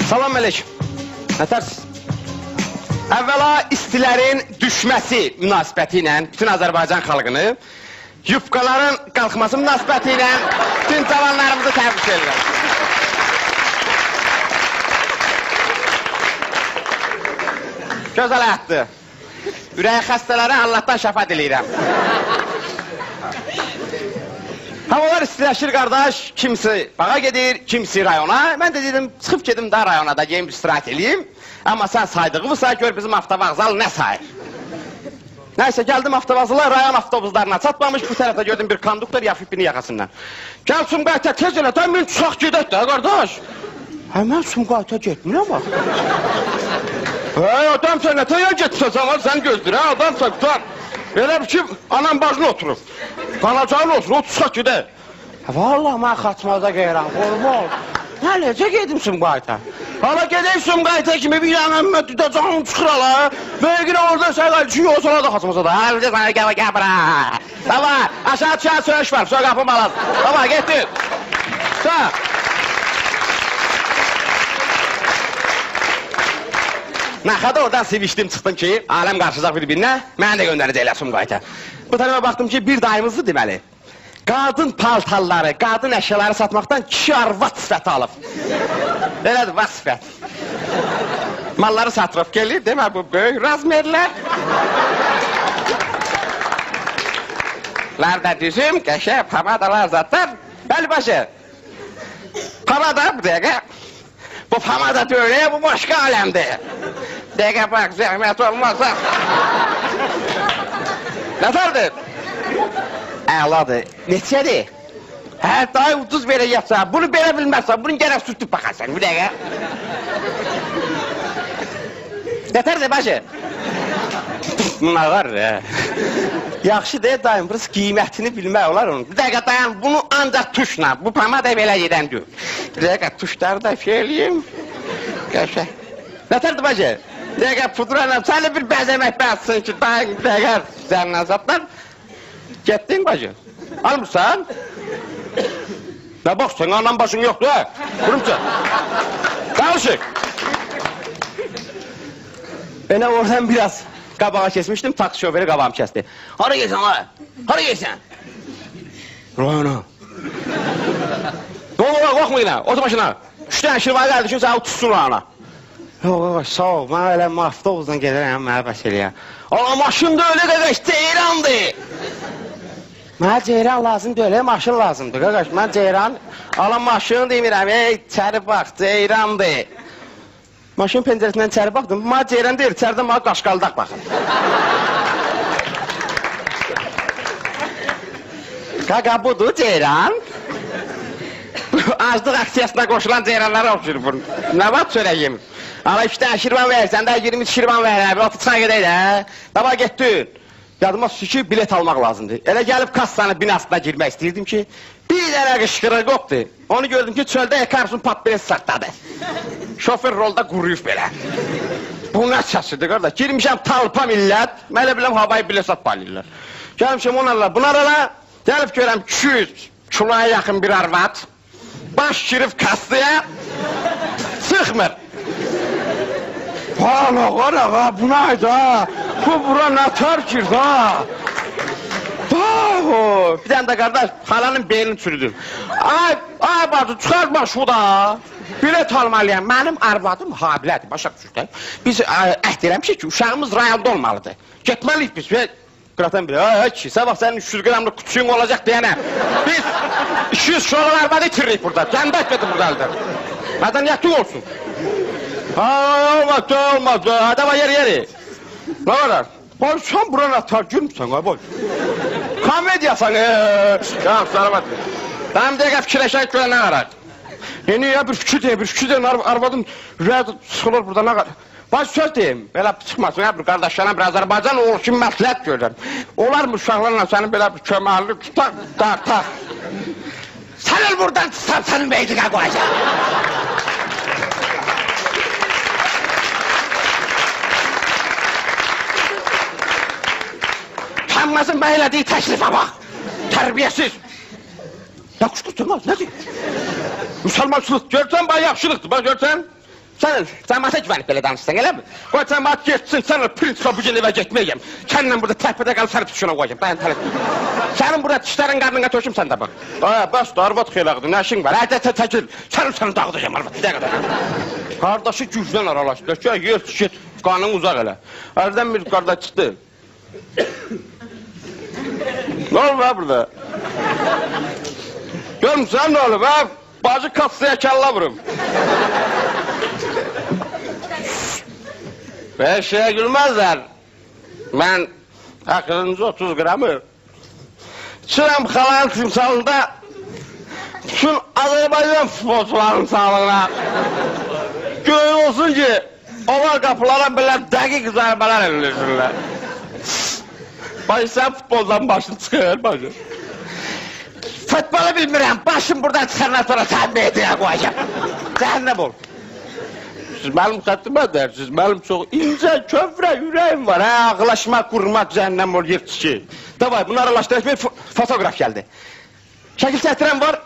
Salam əleykum. Nətərsiz? Əvvəla istilərin düşməsi münasibəti ilə bütün Azərbaycan xalqını, yufqaların qalxması münasibəti ilə bütün cavanlarımızı təbrik edirəm. Gözəl həyatdır. Ürək xəstələrə Allahdan şəfa diləyirəm. Havalar istiləşir qardaş, kimisi bağa gedir, kimisi rayona. Mən də dedim, çıxıb gedim daha rayona da, yeyim istirahət edeyim. Amma sən saydığımızsa, gör bizim avtovağzal nə sayır. Nəysə, gəldim avtovağzala, rayon avtobuslarına çatmamış, bu tərəfdə gördüm bir konduktor yapıb birini yaxasından. Gəl Sumqayıta tez elə, da mən çıxaq gedək də, qardaş. Mən Sumqayıta getmirəm, bax. Adam sən nə təyə getsə, sən gözdir, adamsan, tutar. Elə bir ki, anam bacını oturub. Qanacağın oturub, o çıxaq gedək. Vallahi, mən xatmaza qeyirəm, qormol. Nə, necə gedim Sumqayıta? Hala gedək Sumqayıta kimi bir yanım müddətdə canım çıxır hala. Böyüqünə orada səqəl düşüyor, o sonra da xatmaza da. Həldə sana gəl bura. Baba, aşağı düşən söyüş var, sonra qapım alaz. Baba, getdik. Sağ. Naxada oradan sevişdim, çıxdım ki, aləm qarşıcaq bir-birinə, mənə də göndərəcəklər Sumqayıta. Bu tərəfə baxdım ki, bir dayımızdır deməli. Qadın paltarları, qadın əşyaları satmaqdan kişi arvat sifəti alıb. Elədir, vaxt sifət. Malları satırıb gelir, demə bu böyük razmerlər. Lar da düzüm, qəşə, pamadalar zatlar. Bəli başı. Pamada, bu dəqiqə. Bu pamada döyləyə, bu başqa aləmdir. Dəqiqə bax, zəhmət olmazsa. Nəfərdir? Əladır. Neçədir? Hə, daha ucuz belə yapsa, bunu belə bilməzsən, bunu gərək sütüb baxarsan, bir dəqiqə. Nətərdir, başı? Bunlar, yaxşı deyə dayım, burası qiymətini bilmək olar onun. Bir dəqiqə dayan, bunu ancaq tuşla, bu pamada belə gedən deyil. Bir dəqiqə tuşları da eləyim. Qəşək. Nətərdir, başı? Bir dəqiqə pudra ilə, səni bir bəzəmək bəzsin ki, dayım, bir dəqiqə zərnən zatlar. Getdin bacı, almırsan? Nə bax, sən anan başın yoxdur, hə? Qurumca. Danışıq. Beni oradan biraz qabağa kesmişdim, taksi şoförü qabağımı kəsdi. Hara gelsən, ha? Hara gelsən? Rayona. Ne olur, qorxma yine, otur başına. 3 tane şirvayı gəldi ki, səni tutsun rayona. Yox, sağ ol, mən elə avtobusdan gəlirəm, mənə bəs eləyəm. Allah, maşın da öyle qaqaş, ceyrandır. Mənə ceyran lazım deyil, maşın lazımdır, qaqaş. Mən ceyran, ala maşın demirəm, içəri bax, ceyrandır. Maşın pəncərəsindən içəri baxdım, mənə ceyran deyil, içəridən mənə qaşqaldaq baxın. Qaqa, budur ceyran. Aclıq aksiyasına qoşulan ceyranlara oxşur bunu. Nə vaxt söyləyim? Ala 2 dənə şirvan verirsən də, 20 şirvan verirəm, 30 çıxan gedək də. Daba getdin. Yadıma düşdü ki, bilet almaq lazımdır. Elə gəlib kassanın binasına girmək istəyirdim ki, bir dənə qışqırıq qopdu. Onu gördüm ki, çöldə Ekarsun pat bilet saxladı. Şoför rolda quruyub belə. Bu nə çəsidir, qardaş? Girmişəm talpa millət, mən elə biləm havayı bilet satmalıyırlar. Gəlmişəm onlarla, bunlarla, gəlib görəm 200 kiloya yaxın bir arvad, baş girib kassaya, çıxmır. Valla, qarağa, bu nəydi ha? Bu bura nətər girdi ha? Bir dənə də qardaş, xalanın beynini çürüdür. Ay bacı, çıxartma şu da. Bilet almalıyam, mənim arvadım habilədir, başa düşürlər. Biz əhd eləmişik ki, uşağımız rayonda olmalıdır. Getməliyik biz. Qıratan biri, ay ki, sabah sənin 300 qramlıq küçüyün olacaq deyənə. Biz 200 şoğlan arvadı itiririk burada, kəndə etmədim burada əldə. Mədəniyyətli olsun. Olmaz, adama yeri. Ne var? Boy, sen buraya atar gülmüşsən, boy. Komediyasan, ya, sarabat. Tam dəqiqə fikirləşək görə nə qarar? Niyə bir fikir deyim, arvadım rüyada sıxılır burada, nə qarar? Baş söz deyim, belə çıxmasın, bir qardaşlarına bir Azərbaycan olur ki, məsləhət görürəm. Onlar mı uşaqlarla sənin belə bir kömərli tutar, dartar. Sən el buradan tutar, sənin beydiqə qoyacaq. Utanmasın ben elədiyi təklife bax. Tərbiyəsiz. Yaxşı qıtırmaz, nədir? Müsəlmançılıq, görsən bana yaxşılıqdır, bak görsən. Sen cəmaata güvənib belə danışsan, elə mi? Qoy cəmaat getsin, sən prinsipə bu gün evə getməyəm. Səninlə burada tərpədə qalıb səni tutuşuna qoyacam, dayan tələb. Sənin burada dişlərin qarnına töküm sən də bax. Bəs də arvad xeyləqdir, nə işin var? Hədə təkil, səni dağıdacam arvad, bir dəqiqə. Qardaşı gücdən aralaşdı ki, yer get, qanın uzaq elə. Ərdən bir qardaş çıxdı. Nə olub burada? Görmüsən nə olub, bacı katsaya kəlla vurum. Her şeye gülmezler. Ben aklınızı 30 gramı Çıram xalanın timsalında bütün Azerbaycan futbolcuların sağlığına göğün olsun ki onlar kapılara belə dəqiq zərbələr elirsinlər. Bacı sen futboldan başını çıxır bacı. Futbolu bilmirəm, başım buradan çıxarına sonra təbbi ediyə qoyacam. Cəhənnəm ol. Siz mənim xəttimə dərsiniz, mənim çox incə, kövrə, ürəyim var, ağlaşmaq, qurmaq, cəhənnəm ol, yırtı ki. Davay, bunu aralaşdıraq bir fotoğraf gəldi. Şəkil çəkdirən var.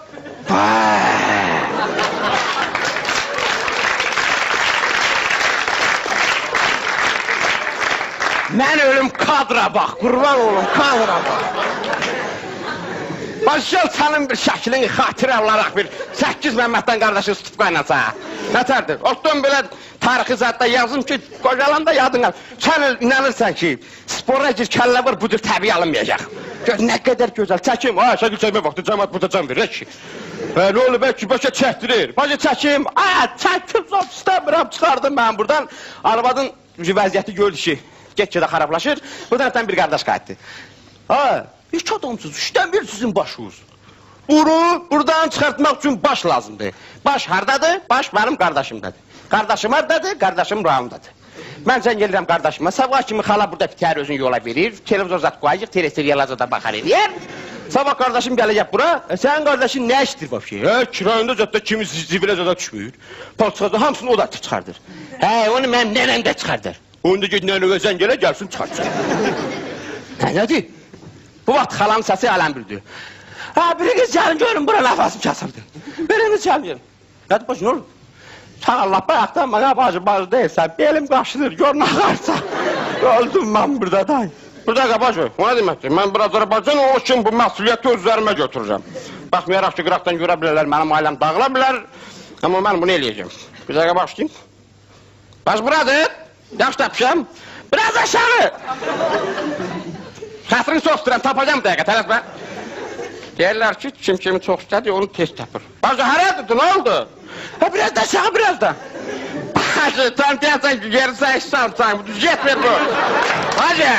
Mən ölüm kadra bax, qurban olum, kadra bax. Başlayal sənin bir şəklini xatirə olaraq bir 8 Məhməddən qardaşı tutub qaynasa. Nətərdir? Otdan belə tarixi zətdə yazım ki, qocalan da yadın qal. Sən inanırsan ki, spora gir, kəllə var, budur təbii alınmayacaq. Gör, nə qədər gözəl, çəkim, şəkil çəkmə vaxtı, cəmat burada can verir ki. Nə olur, bəlkə bəlkə çəkdirir. Bacı çəkim, çəkim, zor istəmirəm, çıxardım mən buradan. Arvadın vəziyyəti gördü ki, get-gedə xarablaşır, bu tərəfdən bir qardaş qayıtdı. İki adamsız, üçdən bir sizin başınız. Bunu buradan çıxartmaq üçün baş lazımdır. Baş haradadır? Baş benim qardaşımdadır. Qardaşım haradadır? Qardaşım Raumdadır. Mən zəng edirəm qardaşıma, sabah kimi xala burada bitər özün yola verir, televizor zat qoyacaq, teleseriyalarda da baxar edir. Sabah qardaşım gələcək bura, sənin qardaşın nə işdir vəbşi? Kirayında zətdə kimi zibilə zədə düşmür. Palçıqada hamısını o da çıxardır. Onu mənim nənəm də çıxardır. Onu da ged nənəvə zəng elə, gəlsin çıxartsın. Nədir? Bu vaxt xalanın səsi aləm bildi. Biriniz gəlin görün, bura nəfəsim kəsirdi. Biriniz gəlin. Nədir başı, nə olur? Sən Allah bayaqdan bana bacı deyilsən, belim qaşınır, gör nə qarsa. Öldüm mən burada da. Burada bacı, o nə deməkdir? Mən biraz Azərbaycan o üçün bu məsuliyyəti öz üzərimə götürəcəm. Baxmayaraq ki, qıraqdan görə bilərlər, mənim ailəm dağıla bilər. Amma mən bunu eləyəcəm. Bir dəqiqə başlayayım. Baş buradır, yaxşı tapışam. Biraz aşağı. Xətrini çox istəyirəm, tapacam dəqiqə, tələsmə. Deyirlər ki, kim kimi çox istədir, onu tez tapır. Bacı, hərədir, nə oldu? Biraz da aşağı, biraz da. Bacı, sən deyəsən ki, gerisən, işsən, getmir bu. Bacı.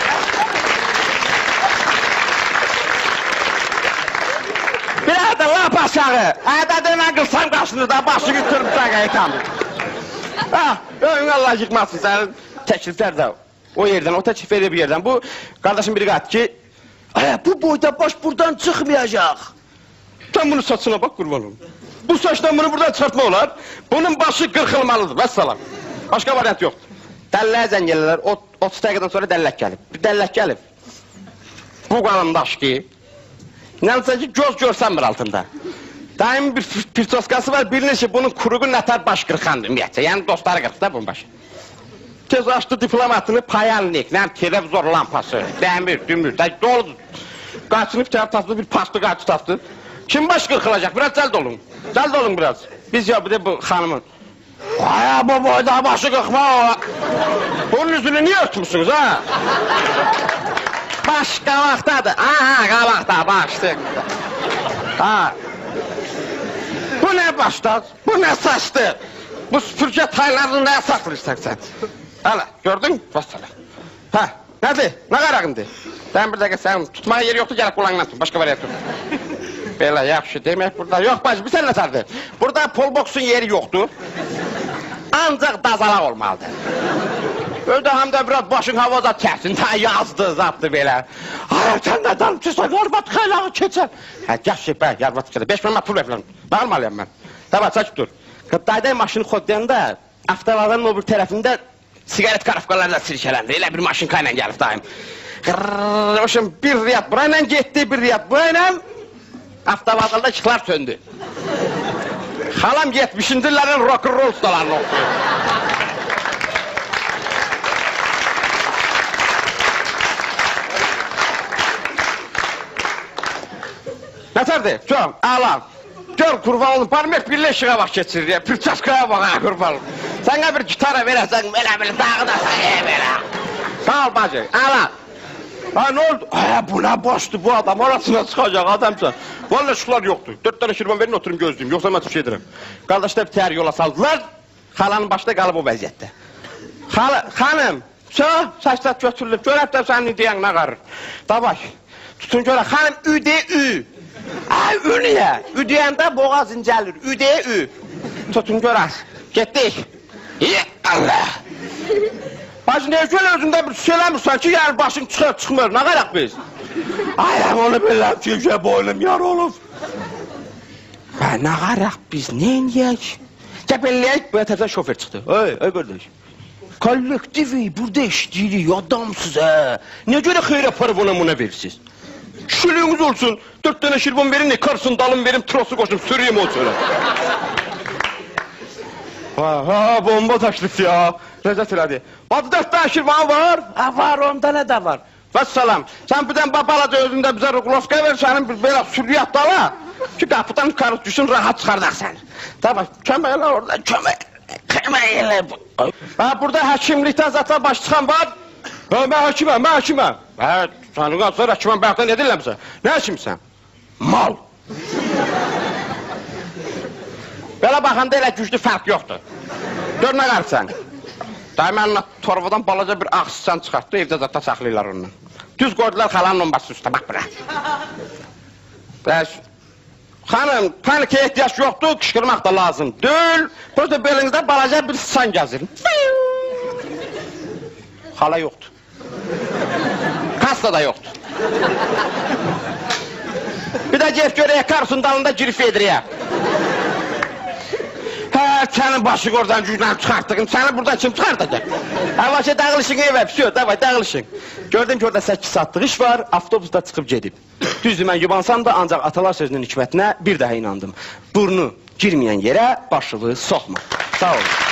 Biraz da lap aşağı. Ədədinə qılsam qaşını da, başı götürüb dəqiqə etamır. Ön Allah yıqmasın sənin təkliflər də. O yerdən, o təklif edir bir yerdən. Bu, qardaşım biri qayıtdı ki, bu boyda baş buradan çıxmayacaq. Sən bunu saçına bax, qurban olun. Bu saçdan bunu buradan çıxartma olar. Bunun başı qırxılmalıdır, vəssalam. Başqa variant yoxdur. Dəlləyə zəng gəlirlər, 30 dəqiqədən sonra dəllək gəlib. Bir dəllək gəlib. Bu qanımdaş ki, inanırsan ki, göz görsənmir altında. Daim bir pirtoskası var, bilinir ki, bunun kuruğu nətər baş qırxandır, ümumiyyətcə. Yəni, dostları qırxdı da bunun başı. Tez açdı diplomatını, payalnik, televizor lampası, dəmir, dümür, doludur. Qaçını bir tərəf tapdı, bir pastı qaçı tapdı. Kim baş qırxılacaq? Biraz cəld olun. Cəld olun biraz. Biz ya bir de bu xanımın. Bu boyda başı qırxma o. Bunun üzünü niye örtmüşsünüz ha? Baş qabaqdadır. Qabaqda, başdır. Bu nə başlar? Bu nə saçdır? Bu süpürge taylarını nəyə saxlayırsan sən? Hala, gördün? Vassalam. Nədir? Nə qarağındır? Sən bir dəqiqə sən tutmağa yeri yoxdur, gələk qulağından tut. Başqa variant yoxdur. Belə yaxşı demək burada. Yox bacı, bir sən nətərdir? Burada polboksun yeri yoxdur. Ancaq dazalaq olmalıdır. Ödə həm də biraz başın havaza kəsin. Yazdı, zatdı belə. Sən nə danışırsan? Yarvat xeylağı keçər. Yaxşı, yarvat keçər. 5 mənə pul verirəm. Bağırmalıyam mən. Tamam, çək dur. Qıddayda maşını xodlayanda avtovalanın o bir tərəfində sigaret karafkalarla sirkələndi. Elə bir maşınka ilə gəlib daim. Qırrrr, bir riyad burayla getdi, bir riyad burayla avtovağında işıqlar söndü. Xalam 70-ci illərin rock'n'roll ustalarını oxuyur. Nətərdir? Çox, əla. Gör, qurban olun, parmək birləşiğə vaxt keçirir ya, pirçaskaya bax, qurban olun. Sənə bir gitara verəsən, belə dağıdasan, belə. Sağ ol, bacı, əla. Ha, nə oldu? Bu nə başdı bu adam, orasına çıxacaq adamsan. Valla şıqlar yoxdur. 4 dənə şirvan verin, oturun gözləyim, yoxsa mən tüş edirəm. Qardaşlar bir təhər yola saldılar, xalanın başda qalıb o vəziyyətdə. Xanım, saçlar götürülüb, görəb də sənin deyən nə qarır. Davay, tutun görə, xanım, ü-de-ü. Ay, ü niyə? Ü deyəndə boğaz incəlir, ü-de-ü. Tutun görər, getdik. Allah! Bacı, nə şöyle özündə bir söyləmirsən ki, yəni başın çıxmır, nə qaraq biz? Ayəm, onu biləm ki, boynum yar olub. Nə qaraq biz, neyiniyək? Gəbelləyək, bu tərəfdən şofer çıxdı. Ay, qardaş. Kollektivi, burada işləyirik, adamsız, Nə görə xeyr aparıb ona verirsiniz? Şülüyünüz olsun, 4 dənə şirban verin, qarsın, dalın verim, trosu qoşum, sürüyüm o söyle. Ha, bomba taşlık ya. Rəzət elədi. Badı 4 dənə şirvan var? Var, onda nə də var? Vəssalam, sən birdən balaca özündə bizə ruqlovska ver, sənin belə sürüyat dala ki, qapıdan yukarı düşün, rahat çıxardaq səni. Tabi, kömək elə orada, kömək elə. Burada həkimlikdən zatlar baş çıxan var. Mən həkiməm. Tanrıqan sonra həkiməm, bayaqdan nə deyirləmsə? Nə həkimsən? Mal. Belə baxanda elə güclü fərq yoxdur. Gör nə qarsan? Mənimlə torbadan balaca bir ağ sıçan çıxartdı, evdə zata saxlayırlar onunla. Düz qoydular xalanın onbası üstə, bax bura. Xanım, panikə ehtiyac yoxdur, qışqırmaq da lazım. Dül, burada belinizdə balaca bir sıçan gəzir. Xala yoxdur. Kasta da yoxdur. Bir də gef görək, karsun dalında girif ediriyə. Sənin başı oradan güclə çıxartdığım, səni buradan kim çıxartacaq? Vaşa dağılışın evə, pisiyo, davay, dağılışın. Gördüm ki, orada 8 saatlıq iş var, avtobusda çıxıb gedib. Düzdür, mən yubansam da, ancaq atalar sözünün hikmətinə bir daha inandım. Burnu girməyən yerə başını soxma. Sağ olun.